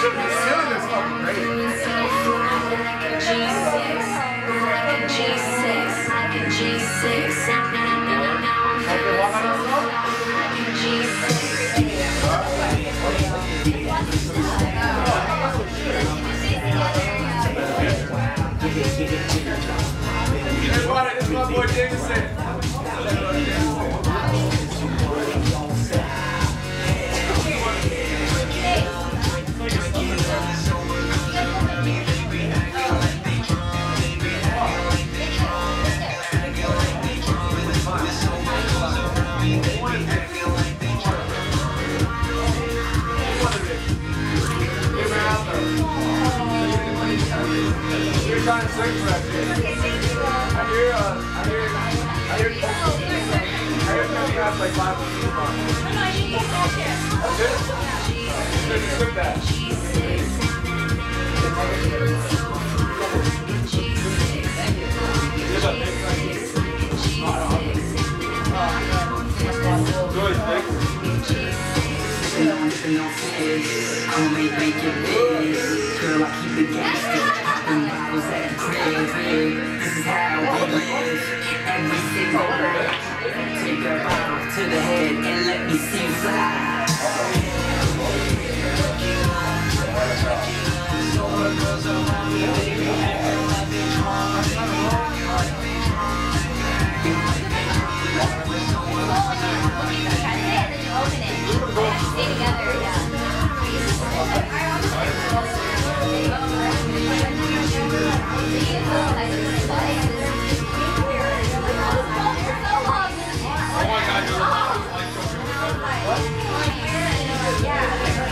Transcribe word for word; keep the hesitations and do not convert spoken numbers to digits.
This is my boy Jameson. You're trying to search for that shit. I hear, uh, I hear, I hear, I hear you have like five hundred people. That's it? You just took that. Good, thank you. I'ma make, make it big. Girl, I keep it gangster. Them bottles at the crib. This is how we live. Every single night. Take a bottle to the head and let me see you fly. So what goes around me, baby, acting like they wrong. Stay together, yeah. Oh my God, you're